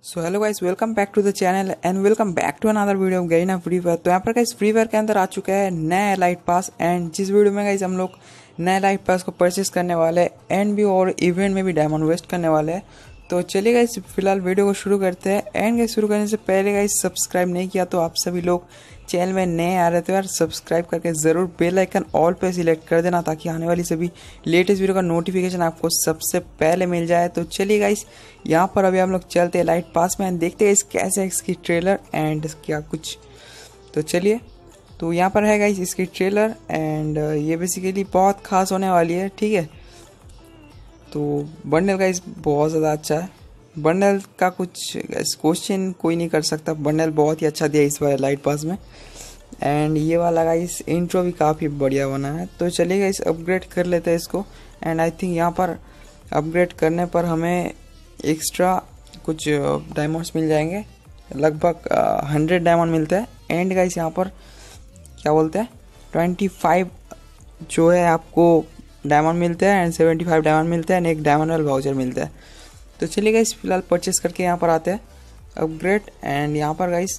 So hello guys, welcome back to the channel and welcome back to another video of Garena free fire. तो यहाँ पर guys free fire के अंदर आ चुका है नया एलाइट पास एंड जिस वीडियो में गाइस हम लोग नया एलाइट पास को परचेस करने वाले हैं एंड भी और इवेंट में भी डायमंड वेस्ट करने वाले हैं। तो चलिए गाइस फिलहाल वीडियो को शुरू करते हैं। एंड गाइस शुरू करने से पहले गाइस सब्सक्राइब नहीं किया तो आप सभी लोग चैनल में नए आ रहे थे यार, सब्सक्राइब करके ज़रूर बेल आइकन ऑल पे सिलेक्ट कर देना ताकि आने वाली सभी लेटेस्ट वीडियो का नोटिफिकेशन आपको सबसे पहले मिल जाए। तो चलिए गाइस यहाँ पर अभी हम लोग चलते हैं लाइट पास में एंड देखते हैं कैसे है इसकी ट्रेलर एंड क्या कुछ। तो चलिए, तो यहाँ पर है गाइस इसकी ट्रेलर एंड ये बेसिकली बहुत खास होने वाली है, ठीक है। तो बंडल गाइस बहुत ज़्यादा अच्छा है, बंडल का कुछ क्वेश्चन कोई नहीं कर सकता, बंडल बहुत ही अच्छा दिया इस बार लाइट पास में। एंड ये वाला गाइस इंट्रो भी काफ़ी बढ़िया बना है। तो चलिए गाइस अपग्रेड कर लेते हैं इसको एंड आई थिंक यहाँ पर अपग्रेड करने पर हमें एक्स्ट्रा कुछ डायमंड्स मिल जाएंगे, लगभग 100 डायमंड मिलते हैं। एंड गाइस यहाँ पर क्या बोलते हैं 25 जो है आपको डायमंड मिलते हैं एंड 75 डायमंड मिलते हैं एंड एक डायमंड वाला वाउचर मिलता है। तो चलिए गाइस फिलहाल परचेस करके यहाँ पर आते हैं अपग्रेड एंड यहाँ पर गाइस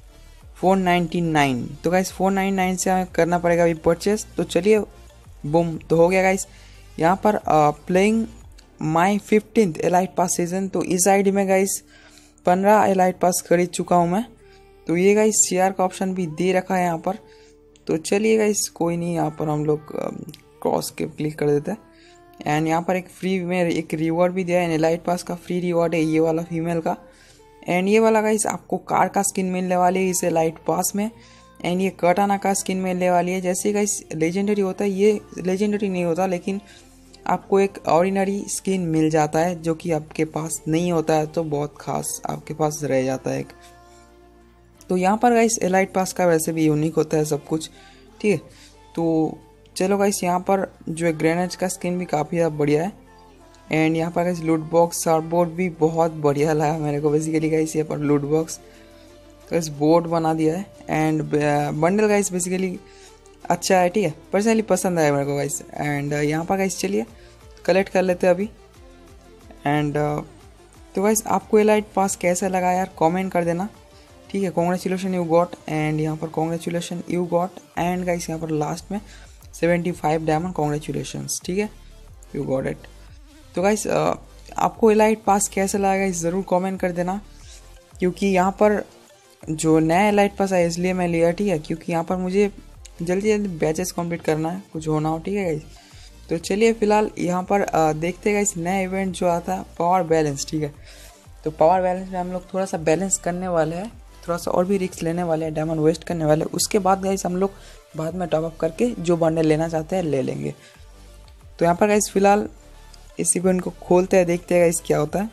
499। तो गाइस 499 से हमें करना पड़ेगा अभी परचेस। तो चलिए बूम, तो हो गया गाइस यहाँ पर playing my 15th elite pass season. तो इस आईडी में गाइस 15 एलाइट पास खरीद चुका हूँ मैं। तो ये गाइस शेयर का ऑप्शन भी दे रखा है यहाँ पर। तो चलिए गाइस कोई नहीं, यहाँ पर हम लोग क्रॉस के क्लिक कर देते हैं एंड यहाँ पर एक फ्री में एक रिवॉर्ड भी दिया है, एलाइट पास का फ्री रिवॉर्ड है ये वाला फीमेल का। एंड ये वाला गाइस आपको कार का स्किन मिलने वाली है इस एलाइट पास में एंड ये कटाना का स्किन मिलने वाली है। जैसे गाइस लेजेंडरी होता है, ये लेजेंडरी नहीं होता लेकिन आपको एक ऑर्डिनरी स्किन मिल जाता है जो कि आपके पास नहीं होता है, तो बहुत खास आपके पास रह जाता है एक। तो यहाँ पर गाइस एलाइट पास का वैसे भी यूनिक होता है सब कुछ, ठीक है। तो चलो गाइस यहाँ पर जो है ग्रेनेड का स्किन भी काफ़ी बढ़िया है एंड यहाँ पर गाइस लूट बॉक्स शार्टबोर्ड भी बहुत बढ़िया लगा मेरे को। बेसिकली गाइस यहाँ पर लूट बॉक्स गाइस बोर्ड बना दिया है एंड बंडल गाइस बेसिकली अच्छा है, ठीक है, पर्सनली पसंद आया मेरे को गाइस। एंड यहाँ पर गाइस चलिए कलेक्ट कर लेते हैं अभी एंड तो गाइस आपको एलाइट पास कैसा लगा यार कमेंट कर देना, ठीक है। कॉन्ग्रेचुलेशन यू गॉट एंड यहाँ पर congratulation you got and guys यहाँ पर लास्ट में 75 डायमंड कॉन्ग्रेचुलेशंस, ठीक है, यू गॉट इट। तो गाइस आपको एलाइट पास कैसा लगा गाइस ज़रूर कमेंट कर देना, क्योंकि यहाँ पर जो नया एलाइट पास है इसलिए मैं लिया, ठीक है, क्योंकि यहाँ पर मुझे जल्दी जल्दी बैचेस कंप्लीट करना है, कुछ होना हो, ठीक है गाइस। तो चलिए फिलहाल यहाँ पर देखते हैं गाइस नया इवेंट जो आता है पावर बैलेंस, ठीक है। तो पावर बैलेंस में हम लोग थोड़ा सा बैलेंस करने वाले हैं, थोड़ा सा और भी रिस्क लेने वाले हैं, डायमंड वेस्ट करने वाले हैं। उसके बाद गाइस हम लोग बाद में टॉपअप करके जो बंडल लेना चाहते हैं ले लेंगे। तो यहाँ पर गाइस फिलहाल इस इवेंट को खोलते हैं, देखते हैं गाइस क्या होता है।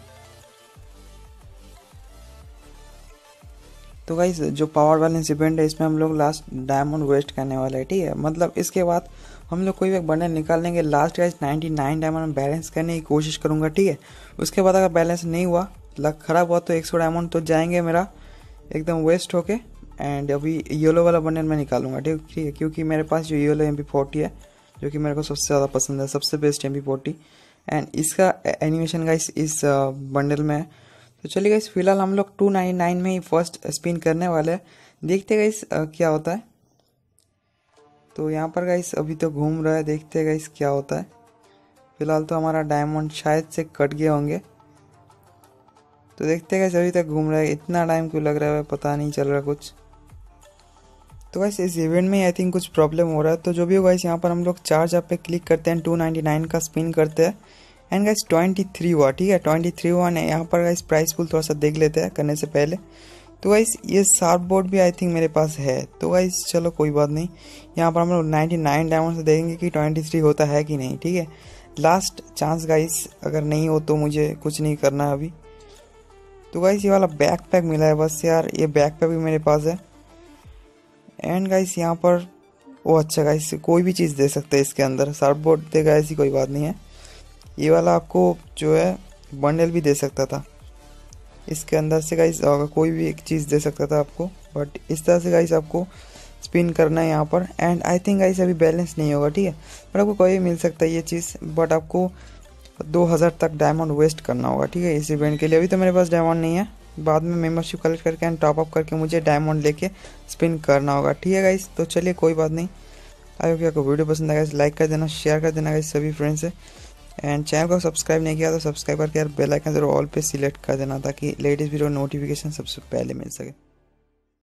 तो गाइस जो पावर बैलेंस इवेंट है इसमें हम लोग लास्ट डायमंड वेस्ट करने वाले हैं, ठीक है। मतलब इसके बाद हम लोग कोई एक बंडल निकाल लेंगे, लास्ट गाइस 99 डायमंड बैलेंस करने की कोशिश करूंगा, ठीक है। उसके बाद अगर बैलेंस नहीं हुआ, लक खराब हुआ, तो 100 डायमंड तो जाएंगे मेरा एकदम वेस्ट होके एंड अभी येलो वाला बंडल मैं निकालूंगा, ठीक है, क्योंकि मेरे पास जो येलो MP40 है जो कि मेरे को सबसे ज़्यादा पसंद है, सबसे बेस्ट MP40 एंड इसका एनिमेशन गाइस इस बंडल में है। तो चलिए गाइस फिलहाल हम लोग 299 में ही फर्स्ट स्पिन करने वाले हैं, देखते गाइस क्या होता है। तो यहाँ पर गाइस अभी तो घूम रहा है, देखते गाइस क्या होता है। फिलहाल तो हमारा डायमंड शायद से कट गया होंगे, तो देखते गाइस अभी तक घूम रहा है, इतना टाइम क्यों लग रहा है पता नहीं चल रहा कुछ। तो गाइस इस इवेंट में आई थिंक कुछ प्रॉब्लम हो रहा है। तो जो भी हो गाइस यहाँ पर हम लोग चार्ज अप पे क्लिक करते हैं, 299 का स्पिन करते हैं एंड गाइस 23 हुआ, ठीक है, 23 हुआ है। यहाँ पर गाइस प्राइस पुल थोड़ा सा देख लेते हैं करने से पहले। तो गाइस ये शार्प बोर्ड भी आई थिंक मेरे पास है, तो गाइस चलो कोई बात नहीं, यहाँ पर हम लोग 99 डायमंड से देखेंगे कि 23 होता है कि नहीं, ठीक है। लास्ट चांस गाइस, अगर नहीं हो तो मुझे कुछ नहीं करना है अभी। तो गाइस ये वाला बैकपैक मिला है बस यार, ये बैकपैक भी मेरे पास है एंड गाइस यहाँ पर वो अच्छा गाइस कोई भी चीज़ दे सकते हैं इसके अंदर, शार्प बोर्ड देगा ऐसी कोई बात नहीं है। ये वाला आपको जो है बंडल भी दे सकता था, इसके अंदर से गाइस कोई भी एक चीज़ दे सकता था आपको, बट इस तरह से गाइस आपको स्पिन करना है यहाँ पर एंड आई थिंक गाइस अभी बैलेंस नहीं होगा, ठीक है, बट आपको कोई भी मिल सकता है ये चीज़, बट आपको 2000 तक डायमंड वेस्ट करना होगा, ठीक है, इस इवेंट के लिए। अभी तो मेरे पास डायमंड नहीं है, बाद में मेंबरशिप कलेक्ट करके एंड टॉप अप करके मुझे डायमंड लेके स्पिन करना होगा। ठीक है गाइस, तो चलिए कोई बात नहीं। आई होप आपको वीडियो पसंद आएगा, लाइक कर देना, शेयर कर देना गाइस सभी फ्रेंड्स से। एंड चैनल को सब्सक्राइब नहीं किया तो सब्सक्राइब करके यार बेल आइकन जरूर ऑल पे सिलेक्ट कर देना ताकि लेटेस्ट वीडियो नोटिफिकेशन सबसे पहले मिल सके।